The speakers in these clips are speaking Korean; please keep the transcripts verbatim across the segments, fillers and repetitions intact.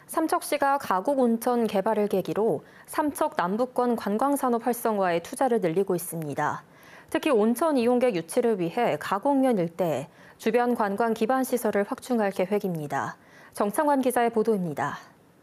삼척시가 가곡 온천 개발을 계기로 삼척 남부권 관광산업 활성화에 투자를 늘리고 있습니다. 특히 온천 이용객 유치를 위해 가곡면 일대에 주변 관광 기반 시설을 확충할 계획입니다. 정창환 기자의 보도입니다.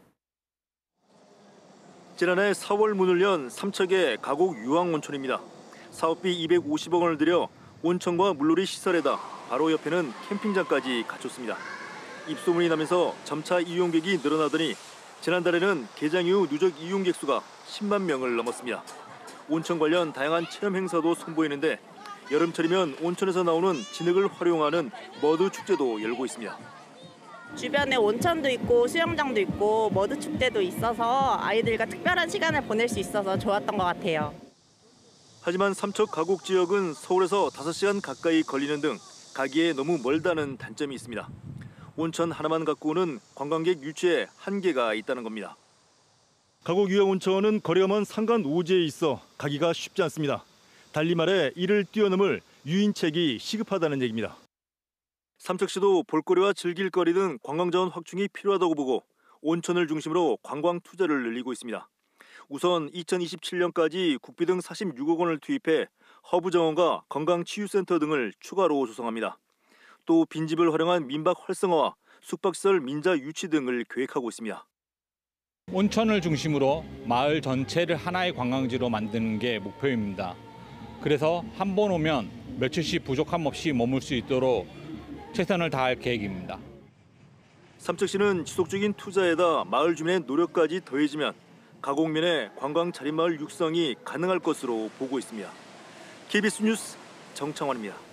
지난해 사월 문을 연 삼척의 가곡 유황온천입니다. 사업비 이백오십억 원을 들여 온천과 물놀이 시설에다 바로 옆에는 캠핑장까지 갖췄습니다. 입소문이 나면서 점차 이용객이 늘어나더니 지난달에는 개장 이후 누적 이용객 수가 십만 명을 넘었습니다. 온천 관련 다양한 체험 행사도 선보이는데 여름철이면 온천에서 나오는 진흙을 활용하는 머드 축제도 열고 있습니다. 주변에 온천도 있고 수영장도 있고 머드 축제도 있어서 아이들과 특별한 시간을 보낼 수 있어서 좋았던 것 같아요. 하지만 삼척 가곡 지역은 서울에서 다섯 시간 가까이 걸리는 등 가기에 너무 멀다는 단점이 있습니다. 온천 하나만 갖고 오는 관광객 유치에 한계가 있다는 겁니다. 가곡 유황온천은 거리가 먼 산간 오지에 있어 가기가 쉽지 않습니다. 달리 말해 이를 뛰어넘을 유인책이 시급하다는 얘기입니다. 삼척시도 볼거리와 즐길거리 등 관광자원 확충이 필요하다고 보고 온천을 중심으로 관광 투자를 늘리고 있습니다. 우선 이천이십칠 년까지 국비 등 사십육억 원을 투입해 허브 정원과 건강치유센터 등을 추가로 조성합니다. 또 빈집을 활용한 민박 활성화와 숙박시설 민자 유치 등을 계획하고 있습니다. 온천을 중심으로 마을 전체를 하나의 관광지로 만드는 게 목표입니다. 그래서 한 번 오면 며칠씩 부족함 없이 머물 수 있도록 최선을 다할 계획입니다. 삼척시는 지속적인 투자에다 마을 주민의 노력까지 더해지면 가곡면의 관광 자립마을 육성이 가능할 것으로 보고 있습니다. 케이비에스 뉴스 정창환입니다.